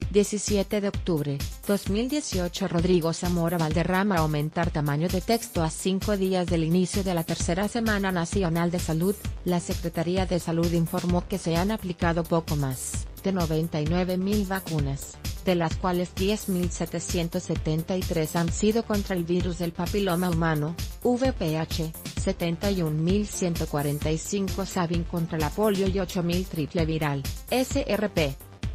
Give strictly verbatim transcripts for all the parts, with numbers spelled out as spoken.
diecisiete de octubre, dos mil dieciocho. Rodrigo Zamora Valderrama. Aumentar tamaño de texto a cinco días del inicio de la tercera Semana Nacional de Salud. La Secretaría de Salud informó que se han aplicado poco más de noventa y nueve mil vacunas, de las cuales diez mil setecientos setenta y tres han sido contra el virus del papiloma humano, V P H, setenta y un mil ciento cuarenta y cinco Sabin contra la polio y ocho mil triple viral, S R P.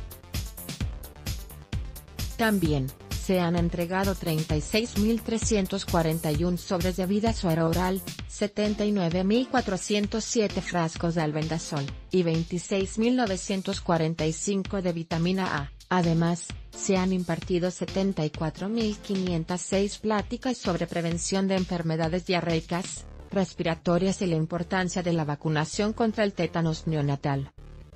También, se han entregado treinta y seis mil trescientos cuarenta y uno sobres de vida suero oral, setenta y nueve mil cuatrocientos siete frascos de albendazol, y veintiséis mil novecientos cuarenta y cinco de vitamina A. Además, se han impartido setenta y cuatro mil quinientas seis pláticas sobre prevención de enfermedades diarreicas, respiratorias y la importancia de la vacunación contra el tétanos neonatal.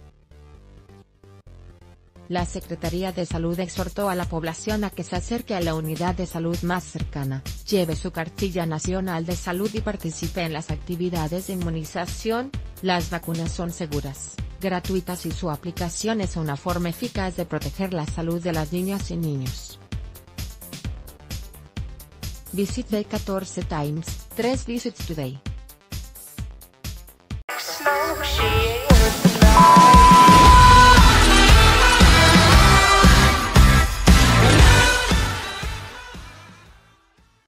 La Secretaría de Salud exhortó a la población a que se acerque a la unidad de salud más cercana, lleve su cartilla nacional de salud y participe en las actividades de inmunización. Las vacunas son seguras, gratuitas y su aplicación es una forma eficaz de proteger la salud de las niñas y niños. Visit the catorce Times, tres visits today.